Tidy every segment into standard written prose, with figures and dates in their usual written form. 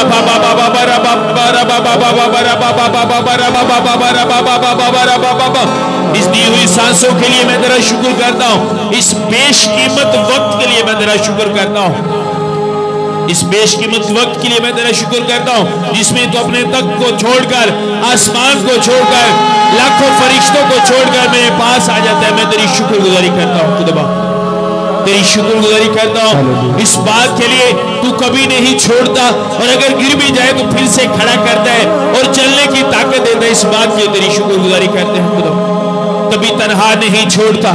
इस दी हुई सांसों के लिए मैं तेरा शुक्र करता हूँ। इस बेशकीमत वक्त के लिए मैं तेरा शुक्र करता हूँ। इस बेशकीमत वक्त के लिए मैं तेरा शुक्र करता हूँ जिसमें तो अपने तख्त को छोड़कर, आसमान को छोड़कर, लाखों फरिश्तों को छोड़कर मेरे पास आ जाता है। मैं तेरी शुक्रगुजारी करता हूँ खुदा, तेरी शुक्रगुजारी करता हूँ इस बात के लिए तू कभी नहीं छोड़ता, और अगर गिर भी जाए तो फिर से खड़ा करता है और चलने की ताकत देता है। इस बात की तेरी शुक्रगुजारी करते हैं खुदा, कभी तन्हा नहीं छोड़ता।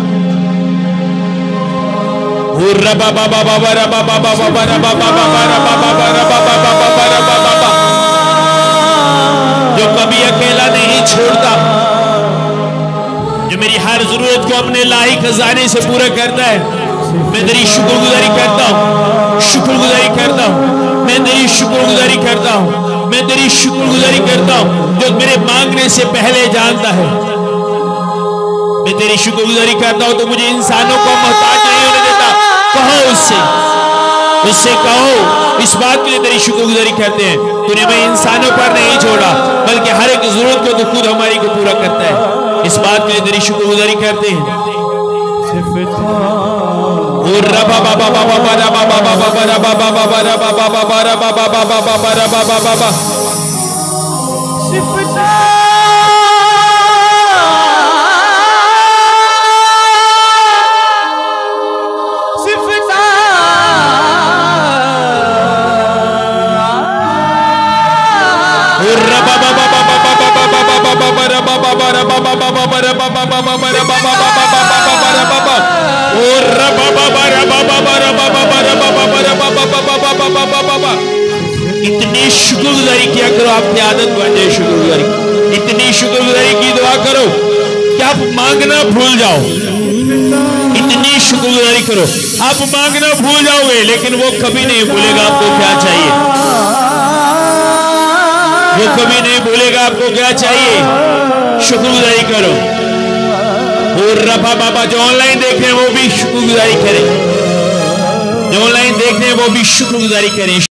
जो कभी अकेला नहीं छोड़ता, जो मेरी हर जरूरत को अपने लाही खजाने से पूरा करता है। मैं तेरी शुक्रगुजारी करता हूँ, शुक्रगुजारी करता हूँ, मैं तेरी शुक्रगुजारी करता हूँ, मैं तेरी शुक्रगुजारी करता हूँ जो मेरे मांगने से पहले जानता है। मैं तेरी शुक्रगुजारी करता हूँ तो मुझे इंसानों को मोहताज नहीं होने देता। कहो उससे कहो, इस बात के लिए तेरी शुक्रगुजारी करते हैं। तूने मैं इंसानों पर नहीं छोड़ा, बल्कि हर एक जरूरत को तो खुद हमारी को पूरा करता है। इस बात के लिए तेरी शुक्रगुजारी करते हैं। इतनी शुक्रगुजारी किया करो, आपकी आदत बन जाए शुक्रगुजारी। इतनी शुक्रगुजारी की दुआ करो कि आप मांगना भूल जाओ। इतनी शुक्रगुजारी करो, आप मांगना भूल जाओगे, लेकिन वो कभी नहीं भूलेगा आपको क्या चाहिए। वो कभी नहीं भूलेगा आपको क्या चाहिए। शुक्रगुजारी करो। और रफा बाबा जो ऑनलाइन देख रहे हैं वो भी शुक्रगुजारी करें, जो ऑनलाइन देख रहे हैं वो भी शुक्रगुजारी करें।